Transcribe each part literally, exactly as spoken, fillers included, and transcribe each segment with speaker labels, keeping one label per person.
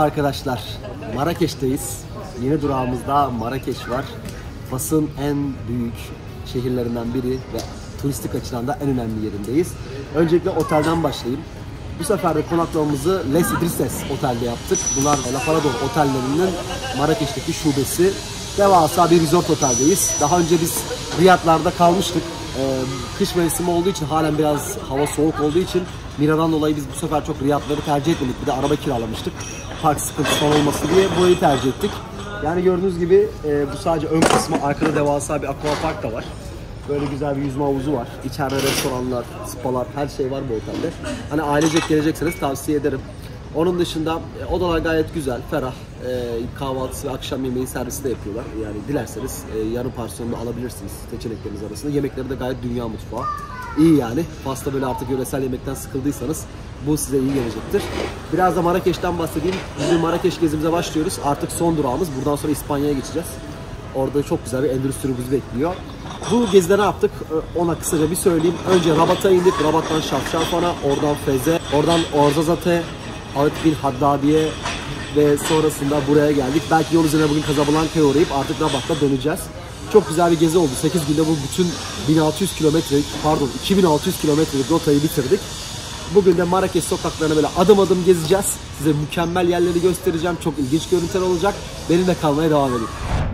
Speaker 1: arkadaşlar, Marrakeş'teyiz. Yeni durağımızda Marrakeş var. Fas'ın en büyük şehirlerinden biri ve turistik açıdan da en önemli yerindeyiz. Öncelikle otelden başlayayım. Bu sefer de konaklamamızı Les Idrises Otel'de yaptık. Bunlar La Parador otellerinin Marrakeş'teki şubesi. Devasa bir resort oteldeyiz. Daha önce biz Riyad'larda kalmıştık. Ee, kış mevsimi olduğu için, halen biraz hava soğuk olduğu için Mira'dan dolayı biz bu sefer çok Riyad'ları tercih etmedik. Bir de araba kiralamıştık. Park sıkıntısı falan olmasın diye burayı tercih ettik. Yani gördüğünüz gibi e, bu sadece ön kısmı, arkada devasa bir aquapark da var. Böyle güzel bir yüzme havuzu var. İçeride restoranlar, spalar, her şey var bu otelde. Hani ailecek gelecekseniz tavsiye ederim. Onun dışında e, odalar gayet güzel, ferah. E, kahvaltısı ve akşam yemeği servisi de yapıyorlar. Yani dilerseniz e, yarım parsiyonda alabilirsiniz seçenekleriniz arasında. Yemekleri de gayet dünya mutfağı. İyi yani. Fas'ta böyle artık yöresel yemekten sıkıldıysanız bu size iyi gelecektir. Biraz da Marrakeş'ten bahsedeyim. Bizim Marrakeş gezimize başlıyoruz. Artık son durağımız. Buradan sonra İspanya'ya geçeceğiz. Orada çok güzel bir endüstri bizi bekliyor. Bu gezide ne yaptık? Ona kısaca bir söyleyeyim. Önce Rabat'a indik. Rabat'tan Şafşafan'a, oradan Fez'e, oradan Ouarzazate, Avet bin Haddadiye ve sonrasında buraya geldik. Belki yol üzerine bugün Casablanca'ya uğrayıp artık Rabat'ta döneceğiz. Çok güzel bir gezi oldu. sekiz günde bu bütün bin altı yüz kilometrelik, pardon iki bin altı yüz kilometrelik rotayı bitirdik. Bugün de Marrakeş sokaklarını böyle adım adım gezeceğiz. Size mükemmel yerleri göstereceğim. Çok ilginç görüntüler olacak. Benimle kalmaya devam edin.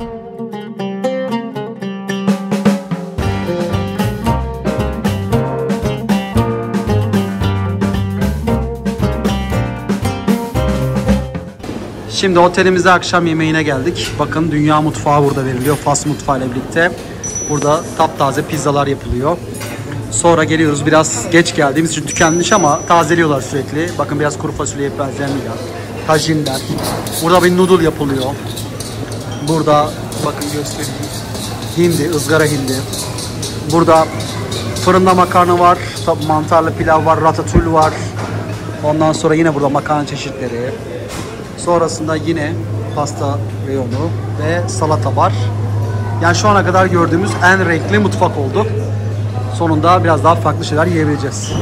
Speaker 2: Şimdi otelimizde akşam yemeğine geldik. Bakın dünya mutfağı burada veriliyor. Fas mutfağı ile birlikte. Burada taptaze pizzalar yapılıyor. Sonra geliyoruz. Biraz geç geldiğimiz için tükenmiş ama tazeliyorlar sürekli. Bakın biraz kuru fasulyeye benzeyen bir tajinler. Burada bir noodle yapılıyor. Burada bakın göstereyim. Hindi, ızgara hindi. Burada fırında makarna var. Mantarlı pilav var. Ratatouille var. Ondan sonra yine burada makarna çeşitleri. Sonrasında yine pasta reyonu ve salata var. Yani şu ana kadar gördüğümüz en renkli mutfak oldu. Sonunda biraz daha farklı şeyler yiyebileceğiz.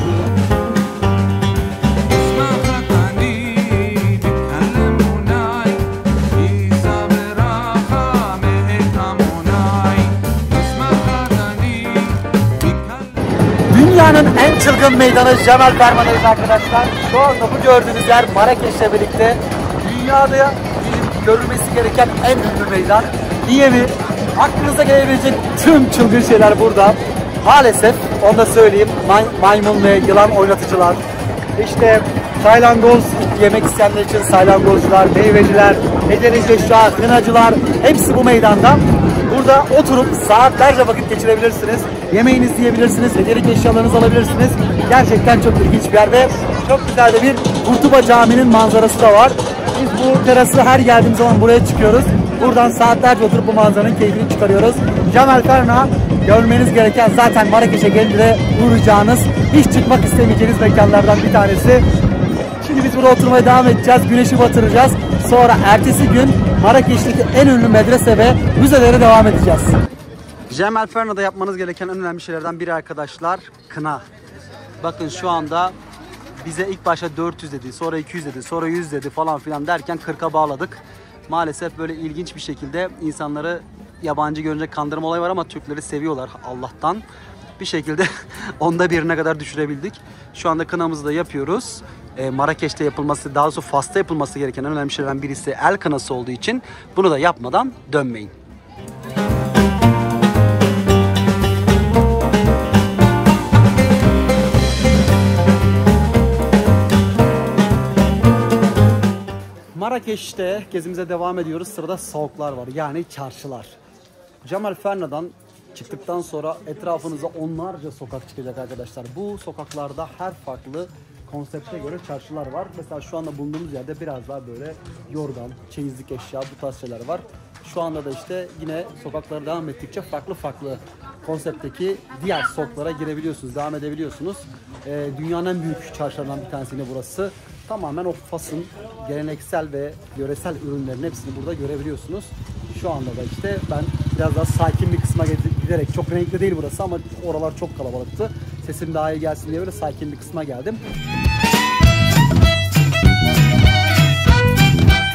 Speaker 2: Dünyanın en çılgın meydanı Jemal Ferman'dayız arkadaşlar. Şu anda bu gördüğünüz yer Marrakeş'le birlikte dünyada görülmesi gereken en ünlü meydan. Niye mi? Aklınıza gelebilecek tüm çılgın şeyler burada. Maalesef onu da söyleyeyim. May maymun ve yılan oynatıcılar. İşte salyangoz yemek isteyenler için salyangozcular, meyveciler, medeni eşya, kınacılar hepsi bu meydanda. Burada oturup saatlerce vakit geçirebilirsiniz. Yemeğinizi yiyebilirsiniz, hediyelik eşyalarınızı alabilirsiniz. Gerçekten çok ilginç bir yer ve çok güzel de bir Kurtuba Camii'nin manzarası da var. Biz bu terası her geldiğimiz zaman buraya çıkıyoruz. Buradan saatlerce oturup bu manzaranın keyfini çıkarıyoruz. Jemal Ferman görmeniz gereken, zaten Marrakeş'e gelince de uğrayacağınız, hiç çıkmak istemeyeceğiniz mekanlardan bir tanesi. Şimdi biz burada oturmaya devam edeceğiz. Güneşi batıracağız. Sonra ertesi gün Marrakeş'teki en ünlü medrese ve müzelere devam edeceğiz. Jemal Ferna'da yapmanız gereken en önemli şeylerden biri arkadaşlar, kına. Bakın şu anda bize ilk başta dört yüz dedi, sonra iki yüz dedi, sonra yüz dedi falan filan derken kırka bağladık. Maalesef böyle ilginç bir şekilde insanları yabancı görünce kandırma olayı var ama Türkleri seviyorlar Allah'tan. Bir şekilde onda birine kadar düşürebildik. Şu anda kınamızı da yapıyoruz. E, Marrakeş'te yapılması, daha doğrusu Fas'ta yapılması gereken en önemli şeylerden birisi el kınası olduğu için bunu da yapmadan dönmeyin. Marrakeş'te gezimize devam ediyoruz. Sırada soğuklar var, yani çarşılar. Jemal Ferna'dan çıktıktan sonra etrafınıza onlarca sokak çıkacak arkadaşlar. Bu sokaklarda her farklı konsepte göre çarşılar var. Mesela şu anda bulunduğumuz yerde biraz daha böyle yorgan, çeyizlik eşya, bu tarz şeyler var. Şu anda da işte yine sokaklara devam ettikçe farklı farklı konseptteki diğer sokaklara girebiliyorsunuz, devam edebiliyorsunuz. Ee, dünyanın en büyük çarşılarından bir tanesi yine burası. Tamamen o Fas'ın geleneksel ve yöresel ürünlerin hepsini burada görebiliyorsunuz. Şu anda da işte ben biraz daha sakin bir kısma giderek, çok renkli değil burası ama oralar çok kalabalıktı. Sesim daha iyi gelsin diye böyle sakin bir kısma geldim.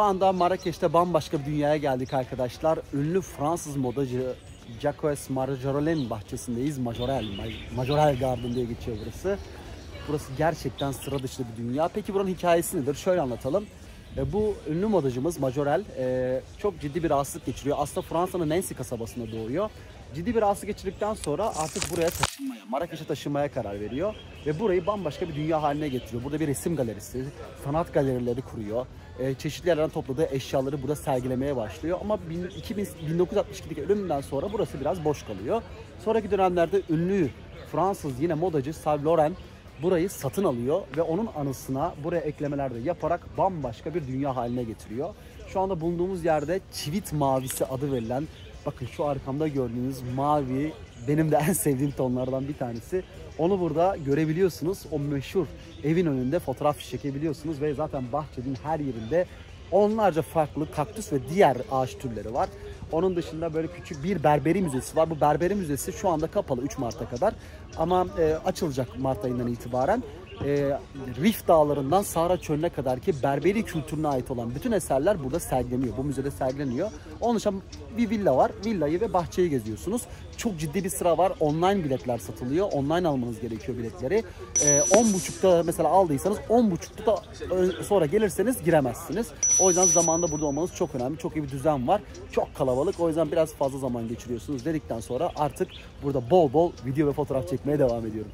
Speaker 2: anda Marrakeş'te bambaşka bir dünyaya geldik arkadaşlar. Ünlü Fransız modacı Jacques Majorel'in bahçesindeyiz. Majorel, Majorel Garden diye geçiyor burası. Burası gerçekten sıra dışı bir dünya. Peki buranın hikayesi nedir? Şöyle anlatalım. E, bu ünlü modacımız Majorel e, çok ciddi bir rahatsızlık geçiriyor. Aslında Fransa'nın Nancy kasabasında doğuyor. Ciddi bir rahatsızlık geçirdikten sonra artık buraya taşınmaya, Marrakeş'e taşınmaya karar veriyor. Ve burayı bambaşka bir dünya haline getiriyor. Burada bir resim galerisi, sanat galerileri kuruyor. E, çeşitli yerlerden topladığı eşyaları burada sergilemeye başlıyor. Ama bin dokuz yüz altmış ikideki ölümünden sonra burası biraz boş kalıyor. Sonraki dönemlerde ünlü Fransız yine modacı Saint Laurent burayı satın alıyor ve onun anısına buraya eklemeler de yaparak bambaşka bir dünya haline getiriyor. Şu anda bulunduğumuz yerde Çivit Mavisi adı verilen, bakın şu arkamda gördüğünüz mavi benim de en sevdiğim tonlardan bir tanesi. Onu burada görebiliyorsunuz. O meşhur evin önünde fotoğraf çekebiliyorsunuz ve zaten bahçenin her yerinde onlarca farklı kaktüs ve diğer ağaç türleri var. Onun dışında böyle küçük bir berberi müzesi var. Bu berberi müzesi şu anda kapalı üç Mart'a kadar. Ama e, açılacak Mart ayından itibaren. E, Rif Dağları'ndan Sahra Çölü'ne kadar ki berberi kültürüne ait olan bütün eserler burada sergileniyor. Bu müzede sergileniyor. Onun dışında bir villa var. Villayı ve bahçeyi geziyorsunuz. Çok ciddi bir sıra var. Online biletler satılıyor. Online almanız gerekiyor biletleri. E, on buçukta mesela aldıysanız on buçukta da sonra gelirseniz giremezsiniz. O yüzden zamanında burada olmanız çok önemli. Çok iyi bir düzen var. Çok kalabalık. O yüzden biraz fazla zaman geçiriyorsunuz dedikten sonra artık burada bol bol video ve fotoğraf çekmeye devam ediyorum.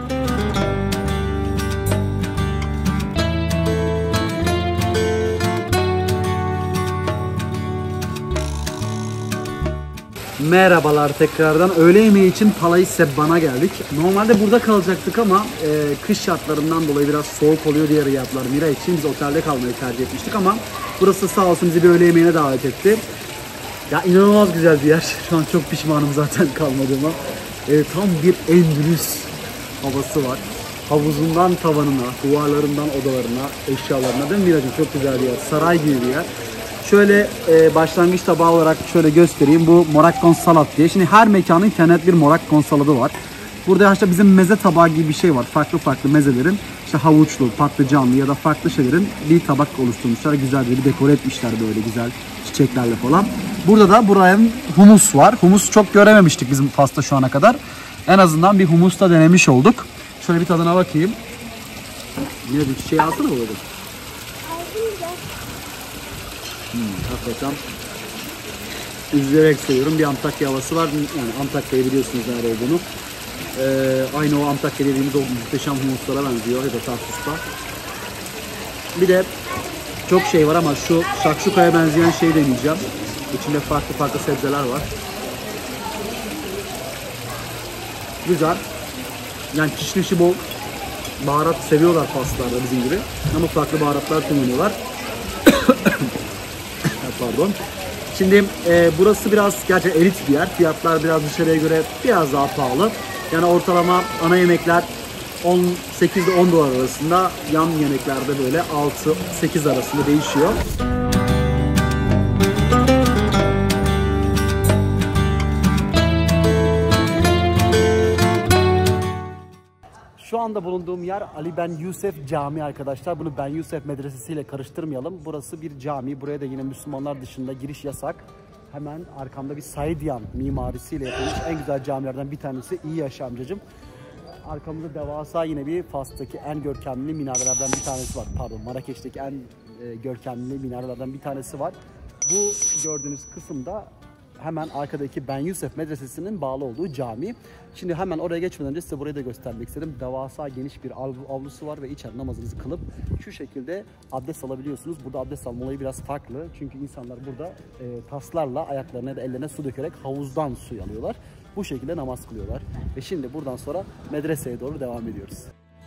Speaker 2: Merhabalar tekrardan. Öğle yemeği için Palais Sebban'a geldik. Normalde burada kalacaktık ama e, kış şartlarından dolayı biraz soğuk oluyor diye yaptılar Mira için. Biz otelde kalmayı tercih etmiştik ama burası sağ olsun bizi bir öğle yemeğine davet etti. Ya inanılmaz güzel bir yer. Şu an çok pişmanım zaten kalmadığıma. E, tam bir Endülüs havası var. Havuzundan tavanına, duvarlarından odalarına, eşyalarına, değil mi Miracığım? Çok güzel bir yer. Saray gibi bir yer. Şöyle e, başlangıç tabağı olarak şöyle göstereyim. Bu morakkon salat diye. Şimdi her mekanın kendine bir morakkon saladı var. Burada işte bizim meze tabağı gibi bir şey var. Farklı farklı mezelerin işte havuçlu, patlıcanlı ya da farklı şeylerin bir tabak oluşturmuşlar. Güzel bir dekore etmişler böyle güzel çiçeklerle falan. Burada da buranın humus var. Humus çok görememiştik bizim Fas'ta şu ana kadar. En azından bir humus da denemiş olduk. Şöyle bir tadına bakayım. Yine bir çiçeği alsana mı böyle? Hmm, hakikaten üzülerek söylüyorum, bir Antakya havası var. Yani Antakya'yı biliyorsunuz nerede olduğunu. Ee, aynı o Antakya dediğimiz o muhteşem humuslara benziyor ya da Tarsus'ta. Bir de çok şey var ama şu şakşukaya benzeyen şey deneyeceğim. İçinde farklı farklı sebzeler var. Güzel. Yani kişnişi bol. Baharat seviyorlar Faslılarda bizim gibi. Ama farklı baharatlar kullanıyorlar. Pardon. Şimdi e, burası biraz gerçekten elit bir yer. Fiyatlar biraz dışarıya göre biraz daha pahalı. Yani ortalama ana yemekler on sekiz ile on dolar arasında, yan yemeklerde böyle altı sekiz arasında değişiyor. Şu anda bulunduğum yer Ali Ben Yusuf Camii arkadaşlar. Bunu Ben Yusuf Medresesi ile karıştırmayalım. Burası bir cami. Buraya da yine Müslümanlar dışında giriş yasak. Hemen arkamda bir Saidyan mimarisiyle yapılmış en güzel camilerden bir tanesi. İyi yaşa amcacığım. Arkamızda devasa yine bir Fas'taki en görkemli minarelerden bir tanesi var. Pardon, Marrakeş'teki en e, görkemli minarelerden bir tanesi var. Bu gördüğünüz kısımda hemen arkadaki Ben Yusuf Medresesi'nin bağlı olduğu cami. Şimdi hemen oraya geçmeden önce size burayı da göstermek istedim. Devasa geniş bir avlusu var ve içeride namazınızı kılıp şu şekilde abdest alabiliyorsunuz. Burada abdest alma olayı biraz farklı. Çünkü insanlar burada e, taslarla ayaklarına da ellerine su dökerek havuzdan su alıyorlar. Bu şekilde namaz kılıyorlar. Ve şimdi buradan sonra medreseye doğru devam ediyoruz.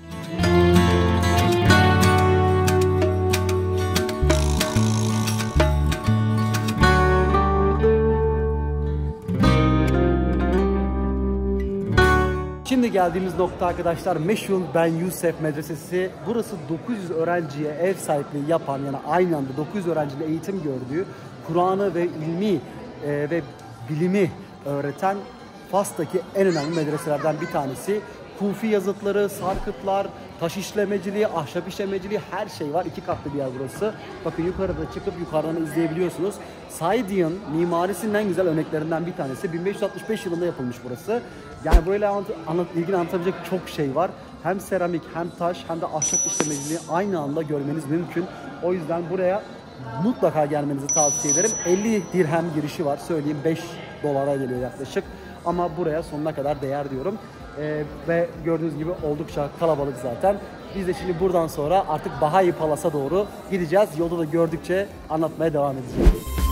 Speaker 2: Şimdi geldiğimiz nokta arkadaşlar meşhur Ben Yusuf Medresesi. Burası dokuz yüz öğrenciye ev sahipliği yapan, yani aynı anda dokuz yüz öğrenciyle eğitim gördüğü, Kur'an'ı ve ilmi e, ve bilimi öğreten Fas'taki en önemli medreselerden bir tanesi. kufi yazıtları, sarkıtlar, taş işlemeciliği, ahşap işlemeciliği her şey var. İki katlı bir yer burası. Bakın yukarıda çıkıp yukarıdan izleyebiliyorsunuz. Saidian mimarisinin en güzel örneklerinden bir tanesi. bin beş yüz altmış beş yılında yapılmış burası. Yani burayla anlat, anlat, ilgili anlatabilecek çok şey var. Hem seramik, hem taş, hem de ahşap işlemeciliği aynı anda görmeniz mümkün. O yüzden buraya mutlaka gelmenizi tavsiye ederim. elli dirhem girişi var. Söyleyeyim, beş dolara geliyor yaklaşık. Ama buraya sonuna kadar değer diyorum. Ee, ve gördüğünüz gibi oldukça kalabalık zaten. Biz de şimdi buradan sonra artık Bahai Palas'a doğru gideceğiz. Yolda da gördükçe anlatmaya devam edeceğiz.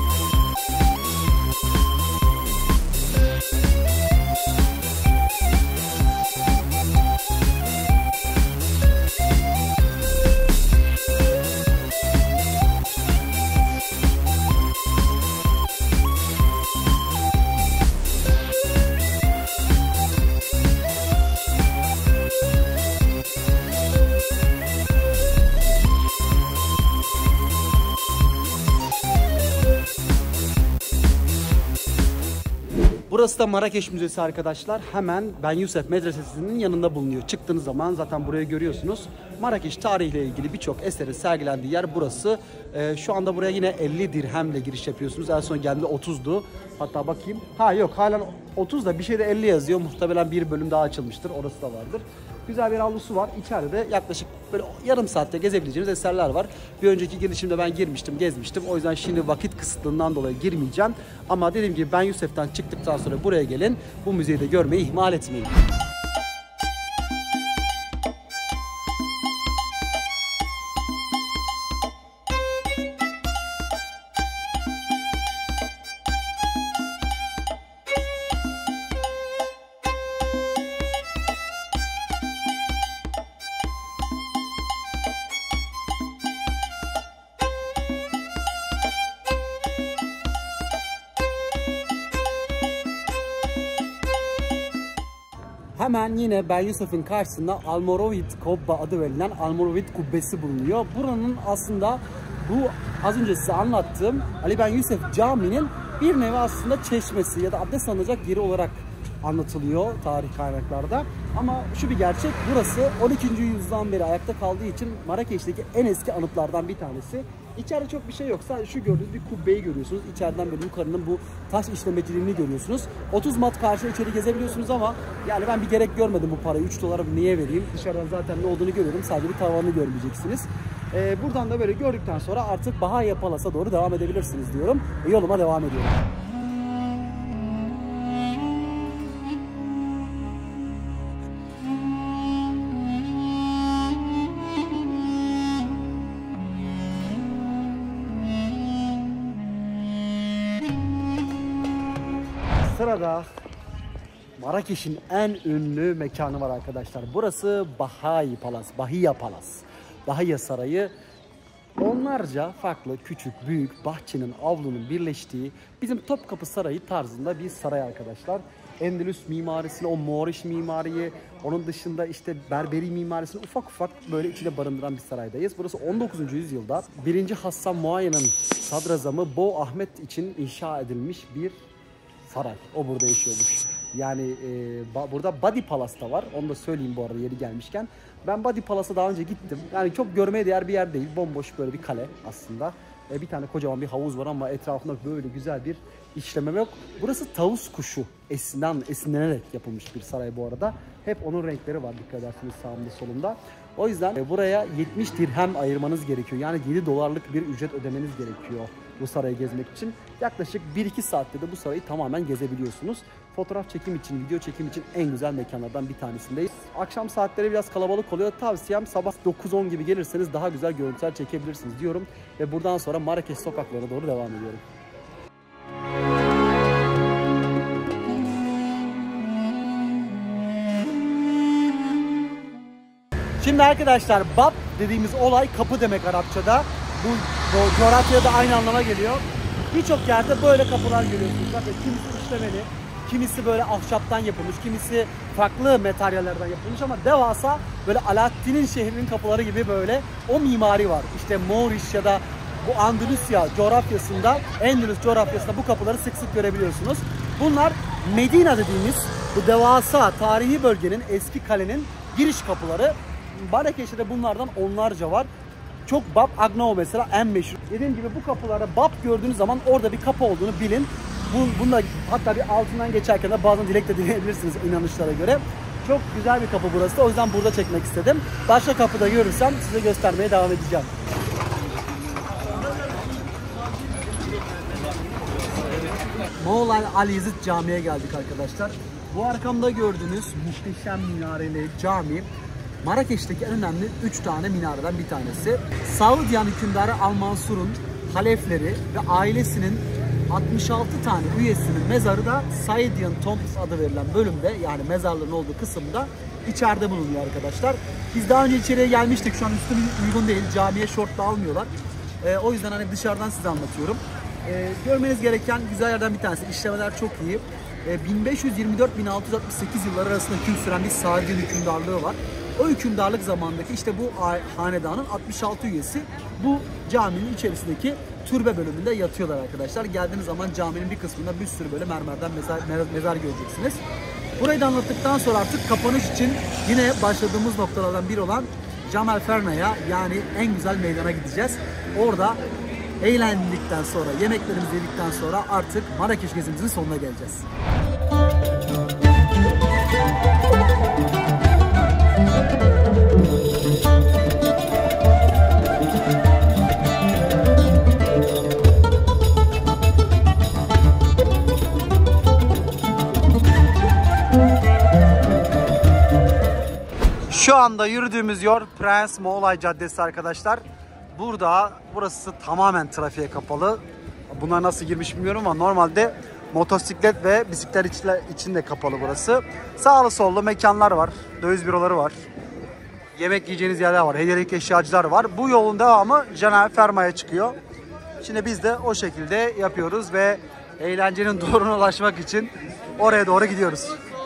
Speaker 2: Burası da Marrakeş Müzesi arkadaşlar. Hemen Ben Yusuf Medresesi'nin yanında bulunuyor. Çıktığınız zaman zaten burayı görüyorsunuz. Marrakeş tarihiyle ilgili birçok eserin sergilendiği yer burası. Ee, şu anda buraya yine elli dirhemle giriş yapıyorsunuz. En son geldiğinde otuzdu. Hatta bakayım. Ha yok, halen otuz da bir şeyde elli yazıyor. Muhtemelen bir bölüm daha açılmıştır. Orası da vardır. Güzel bir avlusu var. İçeride de yaklaşık böyle yarım saatte gezebileceğiniz eserler var. Bir önceki girişimde ben girmiştim, gezmiştim. O yüzden şimdi vakit kısıtlığından dolayı girmeyeceğim. Ama dediğim gibi Ben Yusuf'tan çıktıktan sonra buraya gelin. Bu müzeyi de görmeyi ihmal etmeyin. Hemen yine Ben Yusuf'un karşısında Almoravid Kubbe adı verilen Almoravid Kubbesi bulunuyor. Buranın aslında bu az önce size anlattığım Ali Ben Yusuf Camii'nin bir nevi aslında çeşmesi ya da abdest alınacak yeri olarak anlatılıyor tarih kaynaklarda. Ama şu bir gerçek, burası on ikinci yüzyıldan beri ayakta kaldığı için Marrakeş'teki en eski anıtlardan bir tanesi. İçeride çok bir şey yok. Sadece şu gördüğünüz bir kubbeyi görüyorsunuz. İçeriden böyle yukarının bu taş işlemeciliğini görüyorsunuz. otuz mat karşı içeri gezebiliyorsunuz ama yani ben bir gerek görmedim bu parayı. üç dolara niye vereyim? Dışarıdan zaten ne olduğunu görüyorum. Sadece bir tavanını görmeyeceksiniz. Ee, buradan da böyle gördükten sonra artık Bahai Palas'a doğru devam edebilirsiniz diyorum. Ve yoluma devam ediyorum. Sırada Marrakeş'in en ünlü mekanı var arkadaşlar. Burası Bahai Palas, Bahia Palas, Bahia Sarayı. Onlarca farklı küçük, büyük bahçenin, avlunun birleştiği bizim Topkapı Sarayı tarzında bir saray arkadaşlar. Endülüs mimarisini, o Mooriş mimariyi, onun dışında işte Berberi mimarisini ufak ufak böyle içinde barındıran bir saraydayız. Burası on dokuzuncu yüzyılda birinci Hasan Muayya'nın sadrazamı Bo Ahmet için inşa edilmiş bir saray. O burada yaşıyormuş. Yani e, ba, burada Badi Palas'ta var. Onu da söyleyeyim bu arada yeri gelmişken. Ben Badi Palas'a daha önce gittim. Yani çok görmeye değer bir yer değil. Bomboş böyle bir kale aslında. E, bir tane kocaman bir havuz var ama etrafında böyle güzel bir işleme yok. Burası tavus kuşu esinden, esinlenerek yapılmış bir saray bu arada. Hep onun renkleri var dikkat ederseniz sağımda solumda. O yüzden e, buraya yetmiş dirhem ayırmanız gerekiyor. Yani yedi dolarlık bir ücret ödemeniz gerekiyor bu sarayı gezmek için. Yaklaşık bir iki saatte de bu sarayı tamamen gezebiliyorsunuz. Fotoğraf çekim için, video çekim için en güzel mekanlardan bir tanesindeyiz. Akşam saatleri biraz kalabalık oluyor. Tavsiyem sabah dokuz on gibi gelirseniz daha güzel görüntüler çekebilirsiniz diyorum. Ve buradan sonra Marrakeş sokaklarına doğru devam ediyorum. Şimdi arkadaşlar bab dediğimiz olay kapı demek Arapçada. Bu, bu coğrafyada aynı anlama geliyor. Birçok yerde böyle kapılar görüyorsunuz. Bakın kimisi işlemeli, kimisi böyle ahşaptan yapılmış, kimisi farklı materyallerden yapılmış ama devasa böyle Alaaddin'in şehrinin kapıları gibi böyle o mimari var. İşte Mooriş ya da bu Andalüsya coğrafyasında, Endülüs coğrafyasında bu kapıları sık sık görebiliyorsunuz. Bunlar Medina dediğimiz Bu devasa tarihi bölgenin, eski kalenin giriş kapıları. Marrakeş'te de bunlardan onlarca var. Çok Bab Agnou mesela en meşhur. Dediğim gibi bu kapılarda Bab gördüğünüz zaman orada bir kapı olduğunu bilin. Bu, bunda hatta bir altından geçerken de bazen dilek de dileyebilirsiniz inanışlara göre. Çok güzel bir kapı burası da, o yüzden burada çekmek istedim. Başka kapıda görürsem size göstermeye devam edeceğim. Moğolay Ali Yazıt Camii'ye geldik arkadaşlar. Bu arkamda gördüğünüz muhteşem minareli cami Marrakeş'teki en önemli üç tane minareden bir tanesi. Saudiyan hükümdarı Al-Mansur'un halefleri ve ailesinin altmış altı tane üyesinin mezarı da Saudiyan Tombs adı verilen bölümde, yani mezarlığın olduğu kısımda içeride bulunuyor arkadaşlar. Biz daha önce içeriye gelmiştik. Şu an üstü uygun değil. Camiye şort da almıyorlar. Ee, o yüzden hani dışarıdan size anlatıyorum. Ee, görmeniz gereken güzel yerden bir tanesi. İşlemeler çok iyi. Ee, bin beş yüz yirmi dört bin altı yüz altmış sekiz yılları arasında hüküm süren bir Saudiyan hükümdarlığı var. O hükümdarlık zamandaki işte bu hanedanın altmış altı üyesi bu caminin içerisindeki türbe bölümünde yatıyorlar arkadaşlar. Geldiğiniz zaman caminin bir kısmında bir sürü böyle mermerden mezar, mezar göreceksiniz. Burayı da anlattıktan sonra artık kapanış için yine başladığımız noktalardan biri olan Jam-el Ferna'ya, yani en güzel meydana gideceğiz. Orada eğlendikten sonra, yemeklerimizi yedikten sonra artık Marrakeş gezimizin sonuna geleceğiz. Şu anda yürüdüğümüz yol Prens Moğolay Caddesi arkadaşlar. Burada, burası tamamen trafiğe kapalı. Bunlar nasıl girmiş bilmiyorum ama normalde motosiklet ve bisiklet için de kapalı burası. Sağlı sollu mekanlar var, döviz büroları var, yemek yiyeceğiniz yerler var, hediyelik eşyacılar var. Bu yolun devamı Jam-el Ferna'ya çıkıyor. Şimdi biz de o şekilde yapıyoruz ve eğlencenin doğruna ulaşmak için oraya doğru gidiyoruz.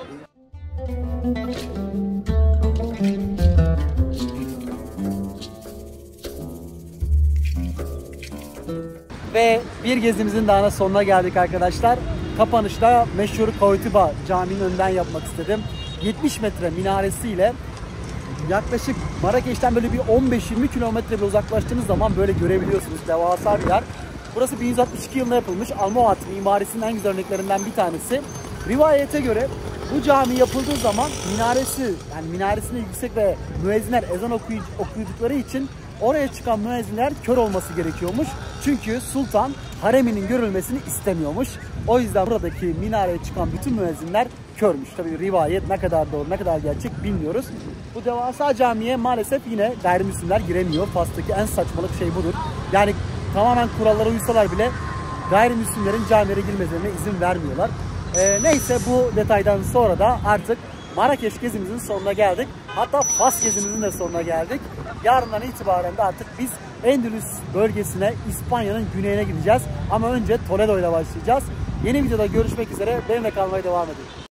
Speaker 2: Ve bir gezimizin daha sonuna geldik arkadaşlar. Kapanışta meşhur Koytuba Camii'nin önünden yapmak istedim. yetmiş metre minaresiyle yaklaşık Marrakeş'ten böyle bir on beş yirmi kilometre bile uzaklaştığınız zaman böyle görebiliyorsunuz. Devasa bir yer. Burası bin yüz altmış iki yılında yapılmış. Almohad mimarisinin en güzel örneklerinden bir tanesi. Rivayete göre bu cami yapıldığı zaman minaresi, yani minaresinde yüksek ve müezzinler ezan okudukları için oraya çıkan müezzinler kör olması gerekiyormuş. Çünkü sultan hareminin görülmesini istemiyormuş. O yüzden buradaki minareye çıkan bütün müezzinler körmüş. Tabii rivayet ne kadar doğru, ne kadar gerçek bilmiyoruz. Bu devasa camiye maalesef yine gayrimüslimler giremiyor. Fas'taki en saçmalık şey budur. Yani tamamen kurallara uysalar bile gayrimüslimlerin camilere girmelerine izin vermiyorlar. Ee, neyse, bu detaydan sonra da artık Marrakeş gezimizin sonuna geldik. Hatta Fas gezimizin de sonuna geldik. Yarından itibaren de artık biz Endülüs bölgesine, İspanya'nın güneyine gideceğiz. Ama önce Toledo ile başlayacağız. Yeni videoda görüşmek üzere. Benimle kalmaya devam edin.